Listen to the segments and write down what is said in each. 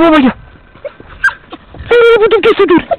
Bravo, vaya. ¿Qué se dura?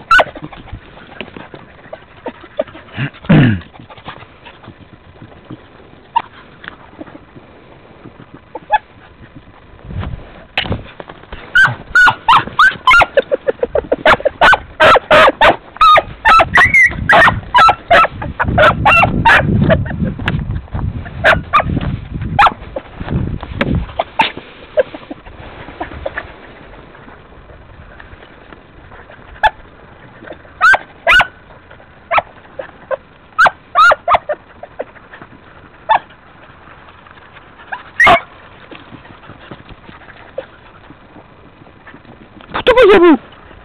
Bravo!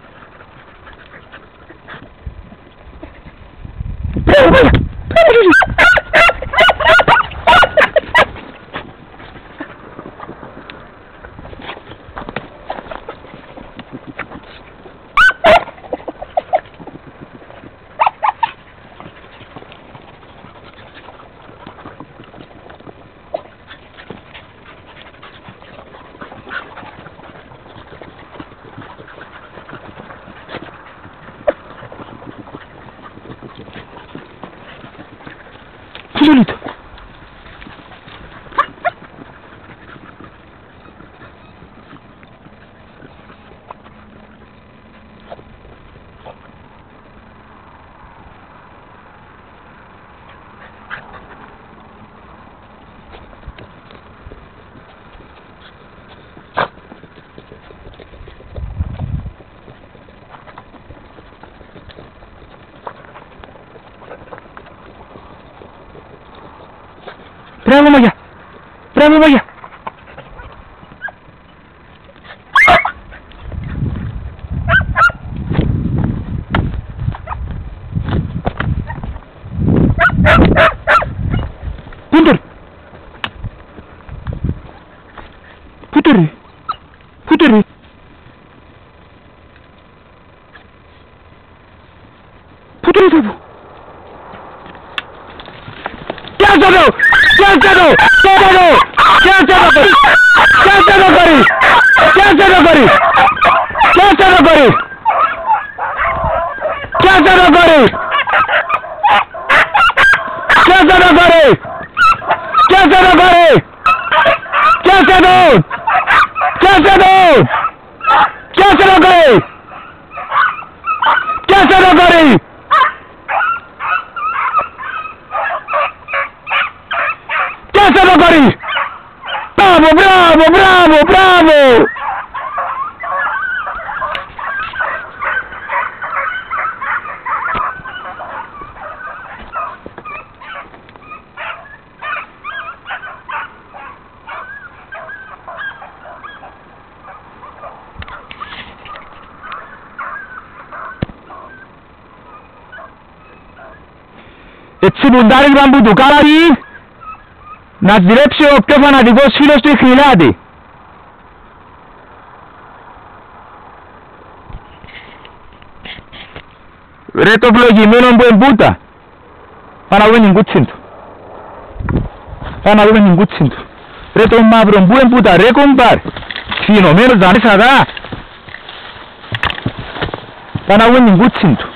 Bravo! Solito. Bravo, Maya. Bravo, Maya. Punter. Puter. Puter. Puter bravo. Piazzalo! Piazzalo! Piazzalo! Piazzalo Gori! Piazzalo Gori! Piazzalo Gori! Piazzalo Gori! Piazzalo Gori! Piazzalo Gori! Piazzalo Gori! Piazzalo! Piazzalo! Piazzalo Gori! Piazzalo Gori! Piazzalo Gori! Bravo, bravo, bravo, bravo! Έτσι μουντάρι μπαμπού του κάλαρι να σδηρέψει ο πιο φανατικός φίλος του Ιχνηλάτη. Ρε το φλογημένο που εμπούτα. Πάμε να δούμε την κούτσιν του. Πάμε να δούμε την κούτσιν του. Ρε το μαύρο που εμπούτα ρε κομπάρ. Σφινωμένος να είναι σαδά. Πάμε να δούμε την κούτσιν του.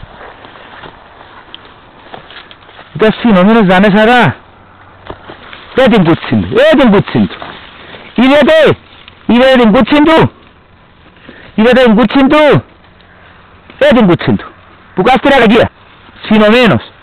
Ήταν σφινωμένος να είναι σαδά. Ρε την κούτσιν του, την κούτσιν του. Είδετε την κούτσιν του. Είδετε την κούτσιν του. Την κούτσιν του. Που κάστηρα κακία. Σφινωμένος.